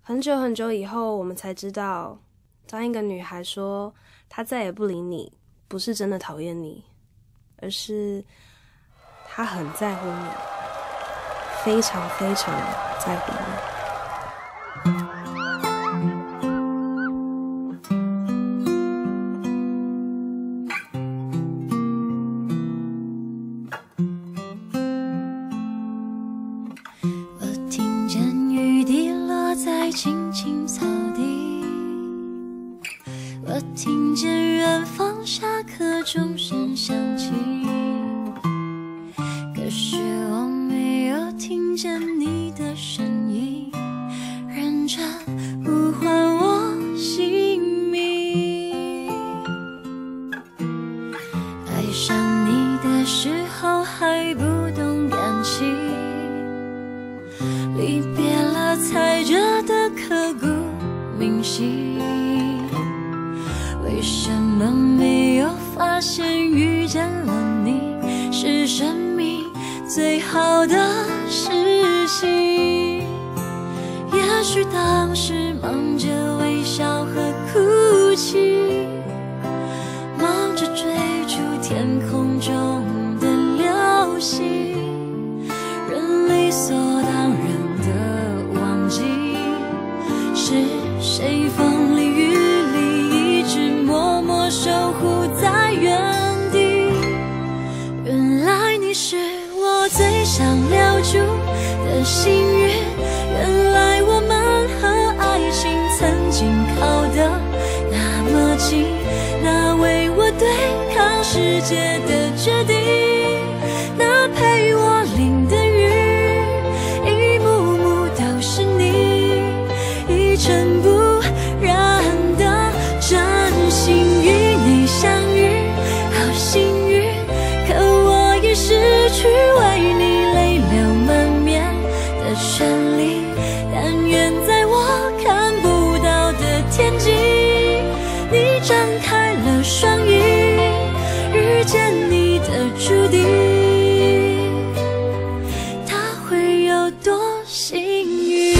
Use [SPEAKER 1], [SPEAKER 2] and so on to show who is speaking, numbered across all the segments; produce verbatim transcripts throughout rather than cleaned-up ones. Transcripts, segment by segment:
[SPEAKER 1] 很久很久以后，我们才知道，当一个女孩说她再也不理你，不是真的讨厌你，而是她很在乎你，非常非常在乎你。
[SPEAKER 2] 青青草地，我听见远方下课钟声响起，可是我没有听见你的声音，认真呼唤我姓名。爱上你的时候还不懂感情，离别了才觉得刻骨铭心，为什么没有发现遇见了你是生命最好的事情？也许当时忙着微笑和哭泣，忙着追逐天空中的流星，人理所当然是谁风里雨里一直默默守护在原地？原来你是我最想留住的幸运，原来我们和爱情曾经靠得那么近，那为我对抗世界的决定，那陪我淋的雨，一幕幕都是你，一尘不染的真心与你相遇，好幸运，可我已失去为你泪流满面的权利，但愿在我看不到的天际，你张开了双翼，遇见你的注定，它会有多幸运？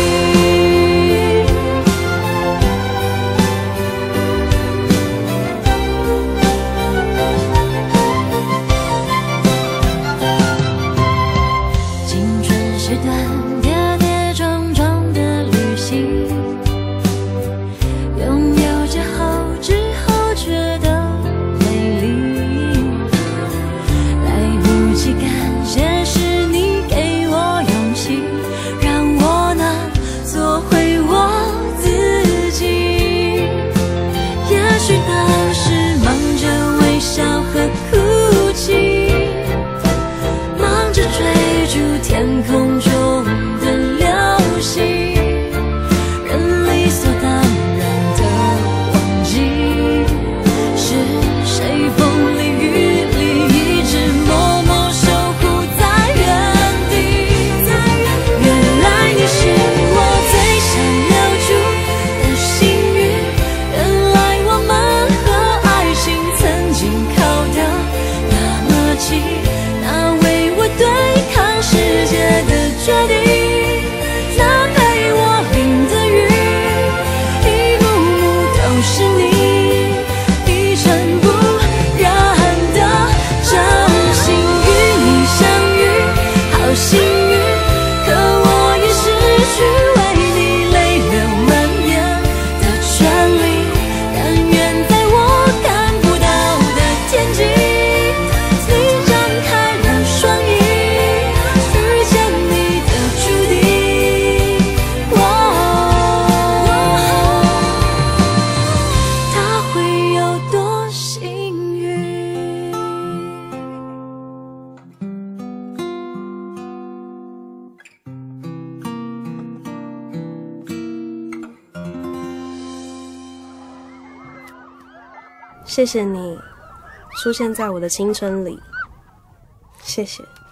[SPEAKER 2] 天空中的流星，人理所当然的忘记，是谁风里雨里一直默默守护在原地？原来你是我最想留住的幸运，原来我们和爱情曾经靠得那么近，那为我对抗世界的决定，那陪我淋的雨，一幕幕都是你，一尘不染的真心与你相遇，好幸运，可我已失去为你泪流满面的权利，但愿在我看不到的天际，你张开了双翼，
[SPEAKER 1] 谢谢你出现在我的青春里，谢谢。